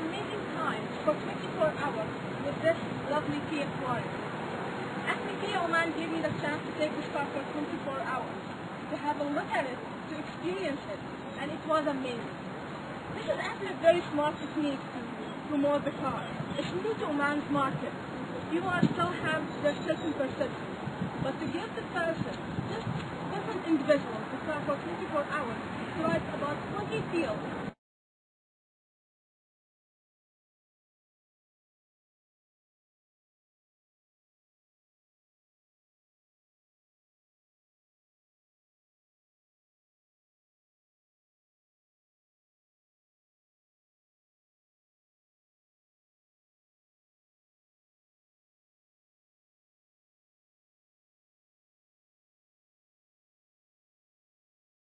amazing time for 24 hours with this lovely Kia Quoris. Actually, Kia Oman gave me the chance to take this car for 24 hours, to have a look at it, to experience it, and it was amazing. This is actually a very smart technique to promote the car. It's new to Oman's market. People are still have their certain perception. But to give the person, just different individuals, the car for 24 hours, it's like about 20 fields